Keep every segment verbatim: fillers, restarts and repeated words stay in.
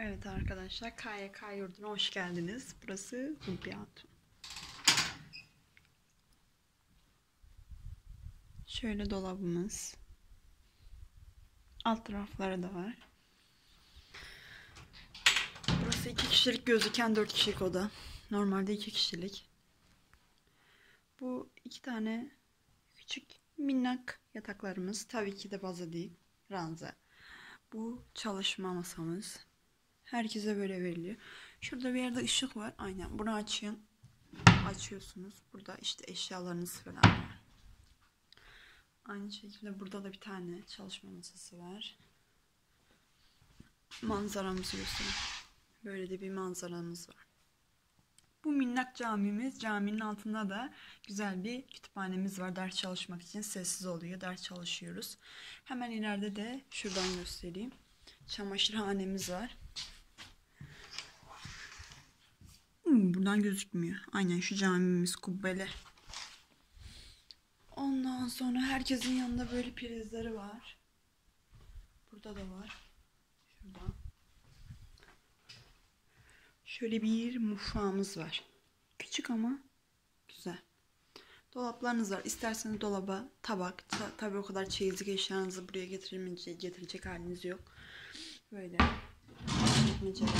Evet arkadaşlar, K Y K yurduna hoş geldiniz. Burası Hulbiye Hatun. Şöyle dolabımız. Alt tarafları da var. Burası iki kişilik gözüken dört kişilik oda. Normalde iki kişilik. Bu iki tane küçük minnak yataklarımız. Tabii ki de baza değil, ranza. Bu çalışma masamız. Herkese böyle veriliyor. Şurada bir yerde ışık var. Aynen. Bunu açın. Açıyorsunuz. Burada işte eşyalarınız falan var. Aynı şekilde burada da bir tane çalışma masası var. Manzaramızı göstereyim. Böyle de bir manzaramız var. Bu minnak camimiz. Caminin altında da güzel bir kütüphanemiz var. Ders çalışmak için sessiz oluyor. Ders çalışıyoruz. Hemen ileride de şuradan göstereyim. Çamaşırhanemiz var. Hmm, buradan gözükmüyor. Aynen şu camimiz kubbeli. Ondan sonra herkesin yanında böyle prizleri var. Burada da var. Şurada. Şöyle bir mutfağımız var. Küçük ama güzel. Dolaplarınız var. İsterseniz dolaba tabak. Ta tabii o kadar çeyizlik eşyanızı buraya getirmeyecek, getirecek haliniz yok. Böyle. Çekmeceler.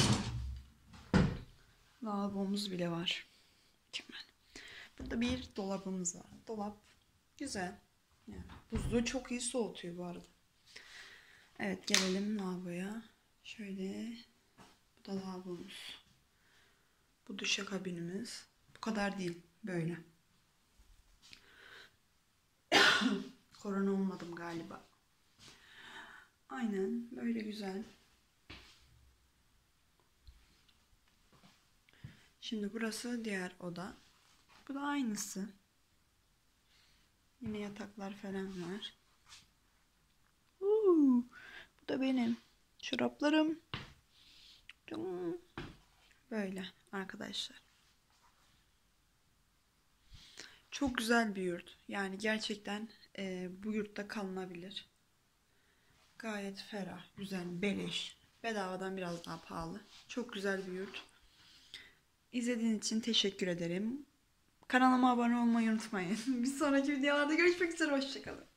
Lavabomuz bile var. Mükemmel. Burada bir dolabımız var. Dolap güzel. Yani buzluğu çok iyi soğutuyor bu arada. Evet, gelelim lavaboya. Şöyle. Bu da lavabomuz. Bu duşakabinimiz. Bu kadar değil. Böyle. Korona olmadım galiba. Aynen. Böyle güzel. Şimdi burası diğer oda. Bu da aynısı. Yine yataklar falan var. Uuu, bu da benim çoraplarım. Böyle arkadaşlar. Çok güzel bir yurt. Yani gerçekten e, bu yurtta kalınabilir. Gayet ferah, güzel, beleş. Bedavadan biraz daha pahalı. Çok güzel bir yurt. İzlediğiniz için teşekkür ederim. Kanalıma abone olmayı unutmayın. Bir sonraki videolarda görüşmek üzere. Hoşçakalın.